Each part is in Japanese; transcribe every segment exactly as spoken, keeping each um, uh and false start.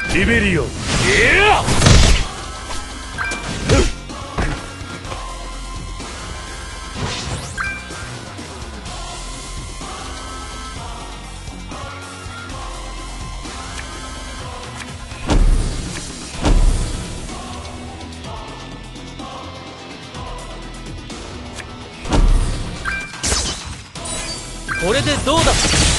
リベリオン。いやこれでどうだ。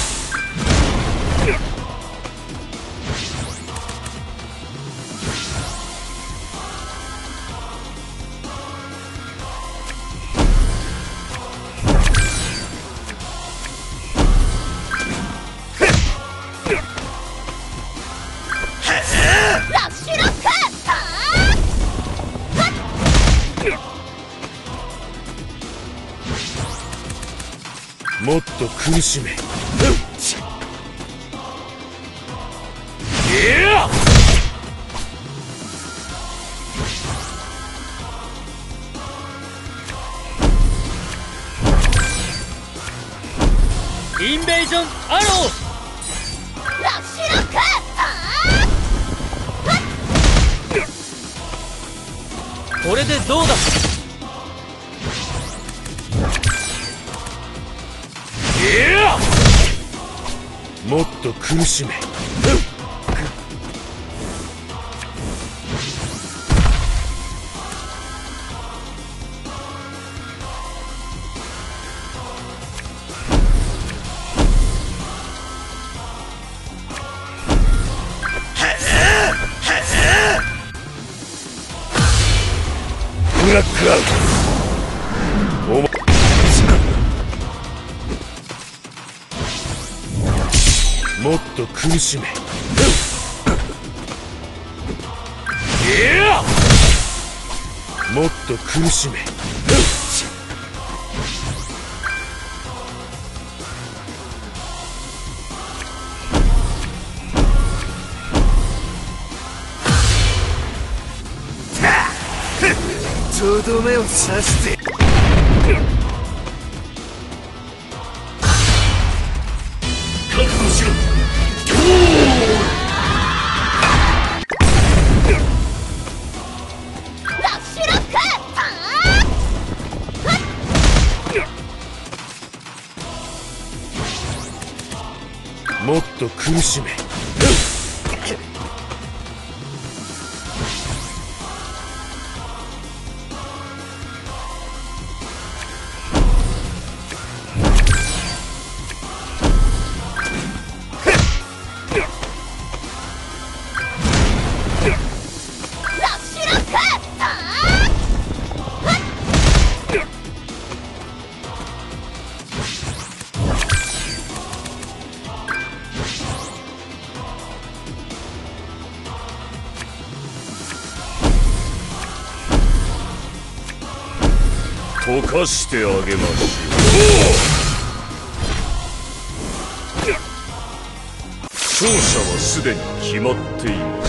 もっと苦しめ。いやインベージョンアロー。 ラッシュロック。 これでどうだ。 いやもっと苦しめ。ブラックアウト。おまもっと苦しめ。いやもっと苦しめ。とどめを刺して。覚悟しろ。 ラッシュロック。 もっと苦しめ。溶かしてあげましょう。勝者はすでに決まっています。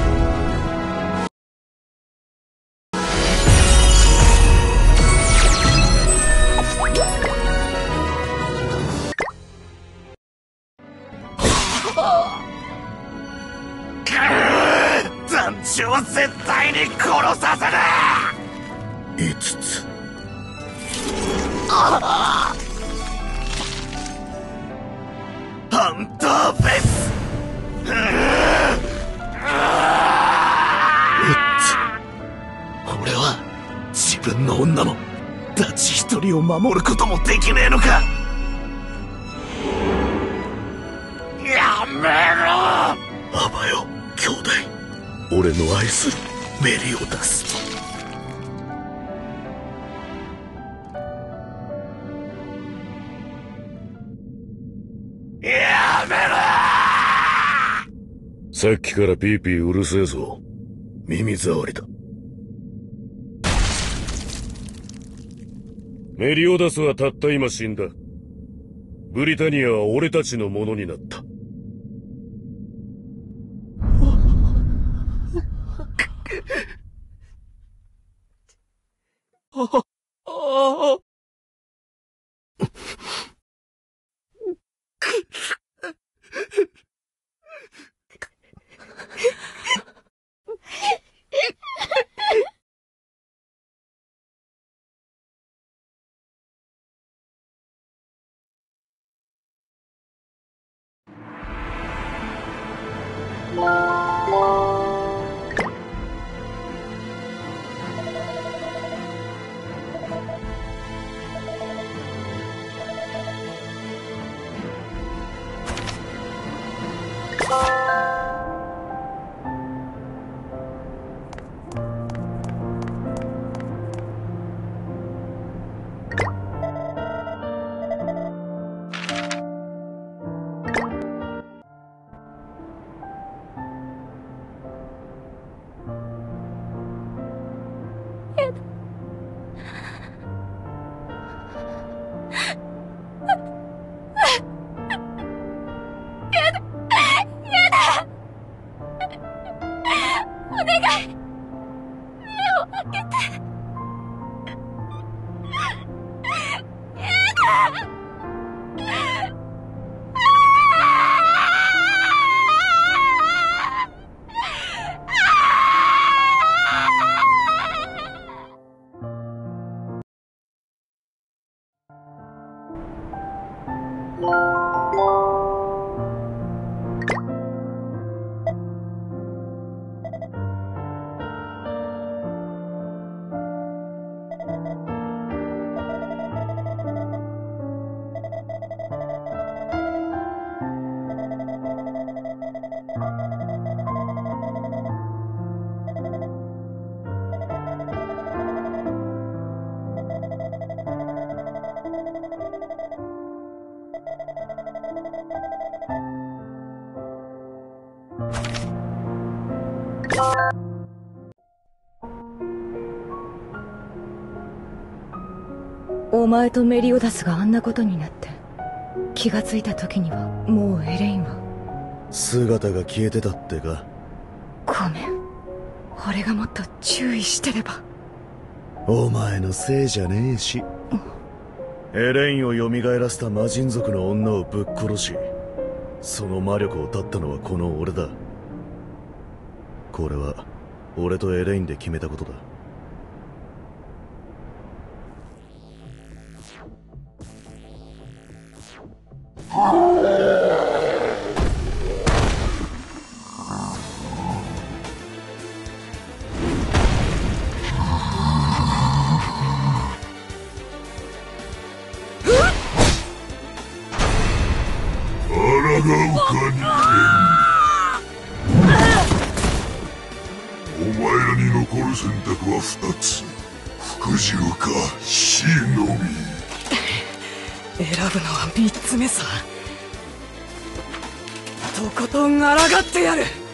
団長は絶対に殺させない。いつつハンターフェス。俺は自分の女もダチ一人を守ることもできねえのか。やめろ。アバよ兄弟、俺の愛するメリオダス。やめろ。さっきからピーピーうるせえぞ。耳障りだ。メリオダスはたった今死んだ。ブリタニアは俺たちのものになった。ああお前とメリオダスがあんなことになって、気がついた時にはもうエレインは姿が消えてたってか。 ごめん、俺がもっと注意してれば。 お前のせいじゃねえし。エレインを蘇らせた魔人族の女をぶっ殺し、その魔力を絶ったのはこの俺だ。これは俺とエレインで決めたことだ。 お前らに残る選択は二つ。服従か死のみ。 選ぶのは三つ目さ。とことん抗ってやる。